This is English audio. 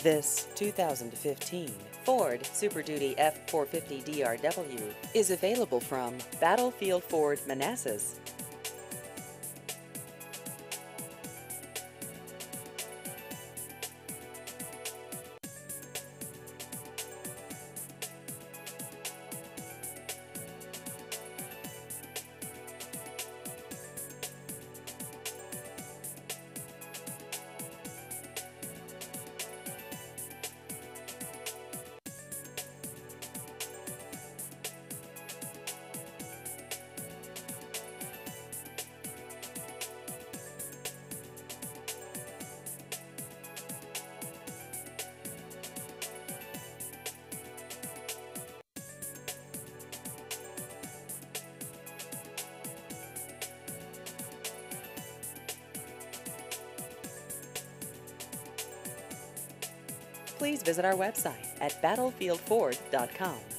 This 2015 Ford Super Duty F450 DRW is available from Battlefield Ford Manassas. Please visit our website at battlefieldford.com.